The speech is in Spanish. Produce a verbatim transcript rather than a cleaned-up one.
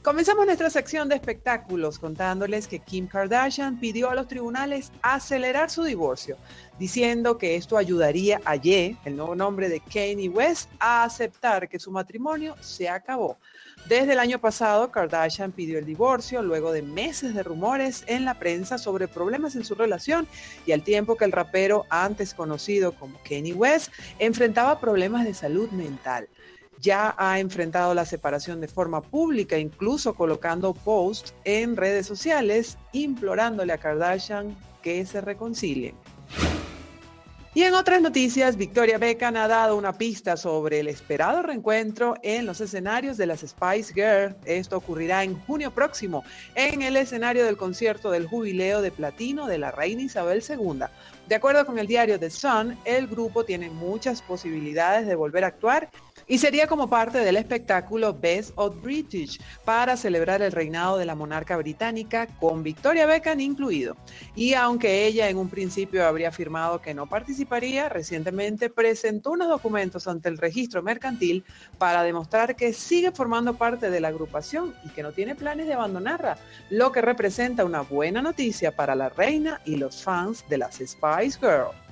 Comenzamos nuestra sección de espectáculos contándoles que Kim Kardashian pidió a los tribunales acelerar su divorcio, diciendo que esto ayudaría a Ye, el nuevo nombre de Kanye West, a aceptar que su matrimonio se acabó. Desde el año pasado, Kardashian pidió el divorcio luego de meses de rumores en la prensa sobre problemas en su relación y al tiempo que el rapero, antes conocido como Kanye West, enfrentaba problemas de salud mental. Ya ha enfrentado la separación de forma pública, incluso colocando posts en redes sociales implorándole a Kardashian que se reconcilien. Y en otras noticias, Victoria Beckham ha dado una pista sobre el esperado reencuentro en los escenarios de las Spice Girls. Esto ocurrirá en junio próximo, en el escenario del concierto del jubileo de platino de la reina Isabel segunda. De acuerdo con el diario The Sun, el grupo tiene muchas posibilidades de volver a actuar y sería como parte del espectáculo Best of British para celebrar el reinado de la monarca británica, con Victoria Beckham incluido. Y aunque ella en un principio habría afirmado que no participaría, recientemente presentó unos documentos ante el registro mercantil para demostrar que sigue formando parte de la agrupación y que no tiene planes de abandonarla, lo que representa una buena noticia para la reina y los fans de las Spice Girls.